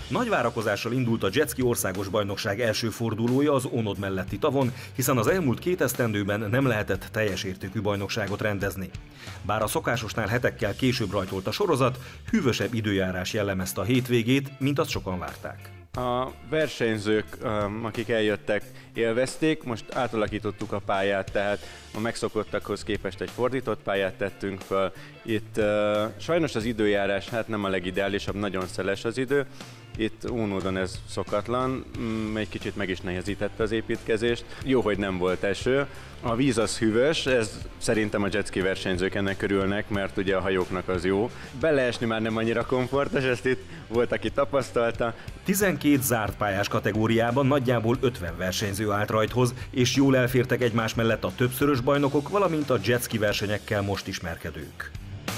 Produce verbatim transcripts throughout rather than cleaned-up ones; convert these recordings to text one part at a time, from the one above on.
Nagy várakozással indult a jetski országos bajnokság első fordulója az Ónod melletti tavon, hiszen az elmúlt két esztendőben nem lehetett teljes értékű bajnokságot rendezni. Bár a szokásosnál hetekkel később rajtolt a sorozat, hűvösebb időjárás jellemezte a hétvégét, mint azt sokan várták. A versenyzők, akik eljöttek, élvezték, most átalakítottuk a pályát, tehát a megszokottakhoz képest egy fordított pályát tettünk fel. Itt uh, sajnos az időjárás hát nem a legideálisabb, nagyon szeles az idő. Itt Ónodon ez szokatlan, egy kicsit meg is nehezítette az építkezést. Jó, hogy nem volt eső. A víz az hűvös, ez szerintem a jetski versenyzők ennek örülnek, mert ugye a hajóknak az jó. Beleesni már nem annyira komfortos, ezt itt volt, aki tapasztalta. tizenkét zárt pályás kategóriában nagyjából ötven versenyző állt rajthoz, és jól elfértek egymás mellett a többszörös bajnokok, valamint a jetski versenyekkel most ismerkedők.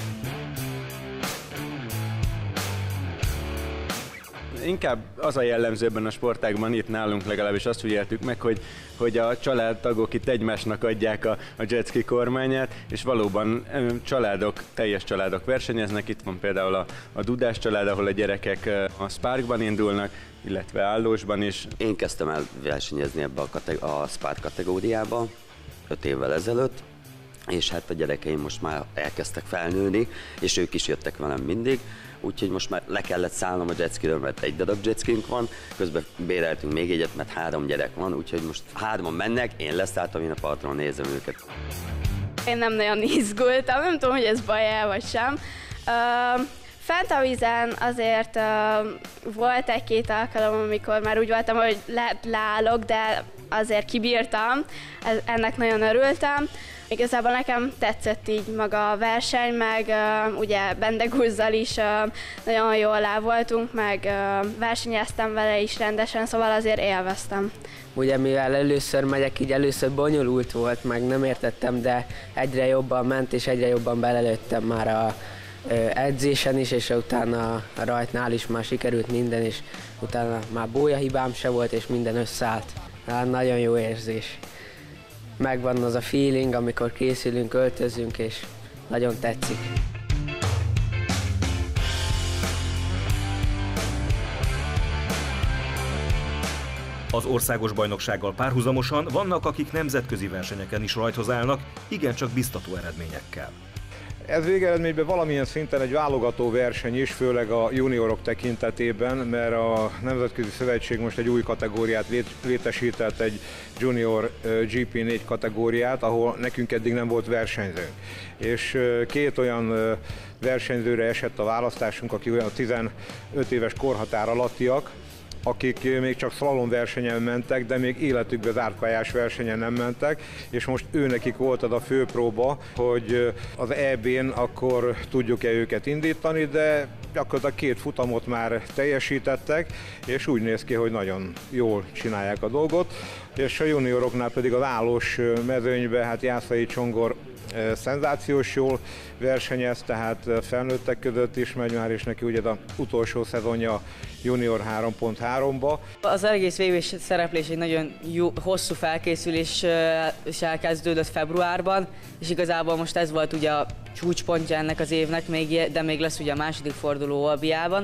Inkább az a jellemző ebben a sportágban, itt nálunk legalábbis azt figyeltük meg, hogy, hogy a családtagok itt egymásnak adják a, a jetski kormányát, és valóban családok, teljes családok versenyeznek. Itt van például a, a Dudás család, ahol a gyerekek a Sparkban indulnak, illetve Állósban is. Én kezdtem el versenyezni ebbe a, kateg- a Spark kategóriába öt évvel ezelőtt, és hát a gyerekeim most már elkezdtek felnőni, és ők is jöttek velem mindig, úgyhogy most már le kellett szállnom a jetskiről, mert egy darab jetskink van, közben béreltünk még egyet, mert három gyerek van, úgyhogy most hárman mennek, én leszálltam, én a partról nézem őket. Én nem nagyon izgultam, nem tudom, hogy ez baj-e vagy sem. Uh, fent a vízen azért uh, volt egy-két alkalom, amikor már úgy voltam, hogy le- leállok, de azért kibírtam, ennek nagyon örültem. Igazából nekem tetszett így maga a verseny, meg uh, ugye Bendegúzzal is uh, nagyon jól el voltunk, meg uh, versenyeztem vele is rendesen, szóval azért élveztem. Ugye mivel először megyek, így először bonyolult volt, meg nem értettem, de egyre jobban ment, és egyre jobban belelőttem már a uh, edzésen is, és utána a rajtnál is már sikerült minden, és utána már bójahibám se volt, és minden összeállt. Hát nagyon jó érzés. Megvan az a feeling, amikor készülünk, öltözünk, és nagyon tetszik. Az országos bajnoksággal párhuzamosan vannak, akik nemzetközi versenyeken is rajthoz állnak, igencsak biztató eredményekkel. Ez végeredményben valamilyen szinten egy válogató verseny is, főleg a juniorok tekintetében, mert a Nemzetközi Szövetség most egy új kategóriát létesített, egy Junior gé pé négy kategóriát, ahol nekünk eddig nem volt versenyzőnk. És két olyan versenyzőre esett a választásunk, akik olyan tizenöt éves korhatár alattiak, akik még csak szlalom versenyen mentek, de még életükben zártpályás versenyen nem mentek, és most őnekik volt az a fő próba, hogy az é bén akkor tudjuk-e őket indítani, de gyakorlatilag két futamot már teljesítettek, és úgy néz ki, hogy nagyon jól csinálják a dolgot, és a junioroknál pedig az állós mezőnyben, hát Jászai Csongor szenzációs jól versenyez, tehát felnőttek között is megy már, és neki ugye az utolsó szezonja junior három pont háromba. Az egész vé bé szereplés egy nagyon jó, hosszú felkészülés is elkezdődött februárban, és igazából most ez volt ugye a csúcspontja ennek az évnek, még, de még lesz ugye a második forduló Albiában.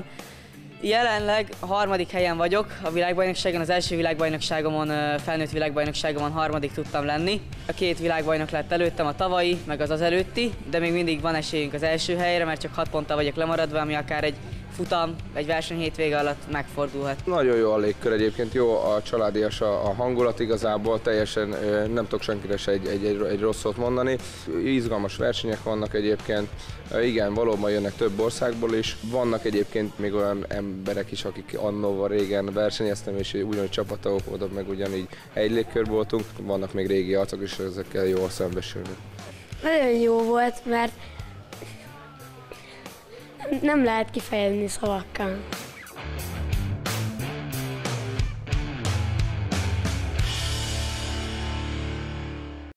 Jelenleg a harmadik helyen vagyok a világbajnokságon, az első világbajnokságomon, felnőtt világbajnokságomon harmadik tudtam lenni. A két világbajnok lett előttem, a tavalyi, meg az az előtti, de még mindig van esélyünk az első helyre, mert csak hat ponttal vagyok lemaradva, ami akár egy futam, egy verseny hétvége alatt megfordulhat. Nagyon jó a légkör egyébként, jó a családias a hangulat igazából, teljesen nem tudok senkire se egy, egy, egy, egy rosszot mondani. Izgalmas versenyek vannak egyébként, igen, valóban jönnek több országból is. Vannak egyébként még olyan emberek is, akik annóval régen versenyeztem, és ugyanúgy csapattagok voltak, meg ugyanígy egy légkör voltunk. Vannak még régi arcok is, ezekkel jól szembesülni. Nagyon jó volt, mert nem lehet kifejezni szavakkal.